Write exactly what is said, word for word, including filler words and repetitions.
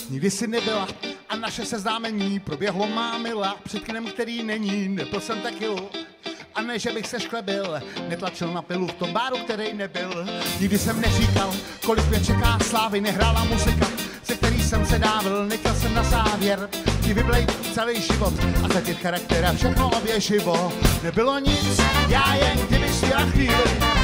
Nikdy jsi nebyla a naše seznámení proběhlo mámila před kinem, který není, nepil jsem tequilu. A ne, že bych se šklebil, netlačil na pilu v tom báru, který nebyl. Nikdy jsem neříkal, kolik mě čeká slávy, nehrála muzika, se který jsem se dávil, nechtěl jsem na závěr ti vyblejt celý život a zatit charakter a všechno oběživo. Nebylo nic, já jen kdyby si chvíli